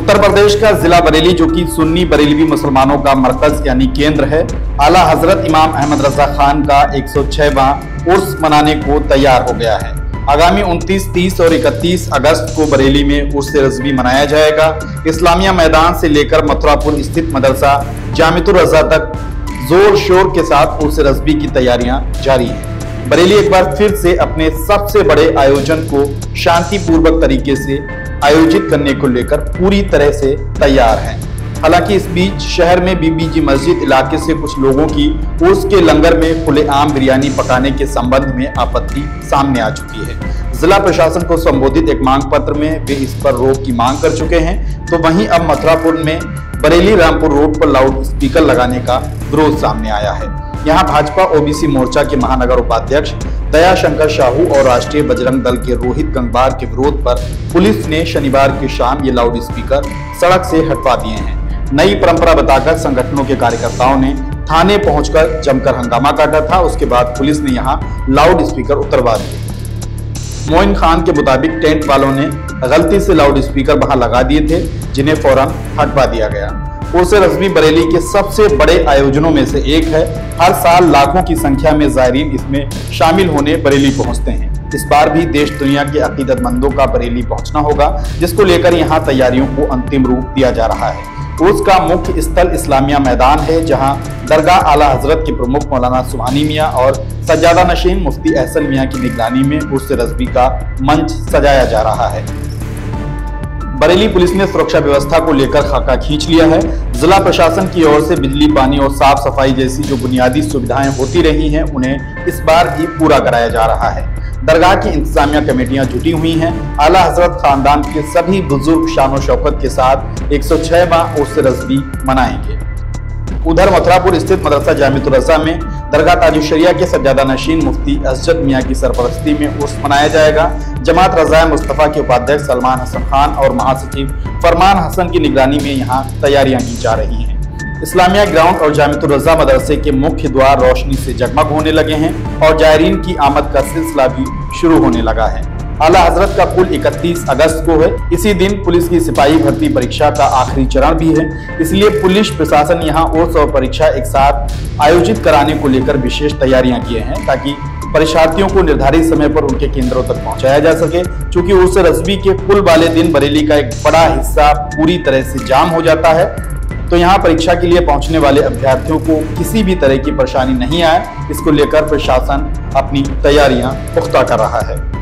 उत्तर प्रदेश का जिला बरेली, जो कि सुन्नी बरेलवी मुसलमानों का मरकज यानी केंद्र है, आला हजरत इमाम अहमद रजा खान का 106वां उर्स मनाने को तैयार हो गया है। आगामी 29, 30 और 31 अगस्त को बरेली में उर्स रज़वी मनाया जाएगा। इस्लामिया मैदान से लेकर मथुरापुर स्थित मदरसा जामितुर रजा तक जोर शोर के साथ उर्स रज़वी की तैयारियां जारी हैं। बरेली एक बार फिर से अपने सबसे बड़े आयोजन को शांतिपूर्वक तरीके से आयोजित करने को लेकर पूरी तरह से तैयार है। हालांकि इस बीच शहर में बीबीजी मस्जिद इलाके से कुछ लोगों की उर्स के लंगर में खुलेआम बिरयानी पकाने के संबंध में आपत्ति सामने आ चुकी है। जिला प्रशासन को संबोधित एक मांग पत्र में वे इस पर रोक की मांग कर चुके हैं। तो वहीं अब मथुरापुर में बरेली रामपुर रोड पर लाउड स्पीकर लगाने का विरोध सामने आया है। यहाँ भाजपा ओबीसी मोर्चा के महानगर उपाध्यक्ष दयाशंकर साहू और राष्ट्रीय बजरंग दल के रोहित गंगवार के विरोध पर पुलिस ने शनिवार की शाम ये लाउड स्पीकर सड़क से हटवा दिए हैं। नई परंपरा बताकर संगठनों के कार्यकर्ताओं ने थाने पहुंचकर जमकर हंगामा काटा था। उसके बाद पुलिस ने यहां लाउड स्पीकर उतरवा दिए। मोइन खान के मुताबिक टेंट वालों ने गलती से लाउड स्पीकर वहां लगा दिए थे, जिन्हें फौरन हटवा दिया गया। उर्स रज़वी बरेली के सबसे बड़े आयोजनों में से एक है। हर साल लाखों की संख्या में ज़ायरीन इसमें शामिल होने बरेली पहुंचते हैं। इस बार भी देश दुनिया के अकीदतमंदों का बरेली पहुंचना होगा, जिसको लेकर यहां तैयारियों को अंतिम रूप दिया जा रहा है। उर्स का मुख्य स्थल इस्लामिया मैदान है, जहां दरगाह आला हजरत के प्रमुख मौलाना सुभानी मियाँ और सज्जादा नशीन मुफ्ती एहसन मियाँ की निगरानी में उर्स रज़वी का मंच सजाया जा रहा है। बरेली पुलिस ने सुरक्षा व्यवस्था को लेकर खाका खींच लिया है। जिला प्रशासन की ओर से बिजली, पानी और साफ सफाई जैसी जो बुनियादी सुविधाएं होती रही हैं, उन्हें इस बार भी पूरा कराया जा रहा है। दरगाह की इंतजामिया कमेटियां जुटी हुई हैं। आला हजरत खानदान के सभी बुजुर्ग शानो शौकत के साथ 106वां उर्स रज़वी मनाएंगे। उधर मथुरापुर स्थित मदरसा जामितुर रजा में दरगाह ताजुशरिया के सज्जादा नशीन मुफ्ती असजद मियाँ की सरपरस्ती में उर्स मनाया जाएगा। जमात रज़ाए मुस्तफ़ा के उपाध्यक्ष सलमान हसन खान और महासचिव फरमान हसन की निगरानी में यहाँ तैयारियां की जा रही हैं। इस्लामिया ग्राउंड और जामितुर रजा मदरसे के मुख्य द्वार रोशनी से जगमग होने लगे हैं और जायरीन की आमद का सिलसिला भी शुरू होने लगा है। आला हजरत का कुल 31 अगस्त को है। इसी दिन पुलिस की सिपाही भर्ती परीक्षा का आखिरी चरण भी है। इसलिए पुलिस प्रशासन यहाँ उर्स और परीक्षा एक साथ आयोजित कराने को लेकर विशेष तैयारियां किए हैं, ताकि परीक्षार्थियों को निर्धारित समय पर उनके केंद्रों तक पहुंचाया जा सके। चूंकि उर्स रज़वी के कुल वाले दिन बरेली का एक बड़ा हिस्सा पूरी तरह से जाम हो जाता है, तो यहाँ परीक्षा के लिए पहुंचने वाले अभ्यर्थियों को किसी भी तरह की परेशानी नहीं आए, इसको लेकर प्रशासन अपनी तैयारियां पुख्ता कर रहा है।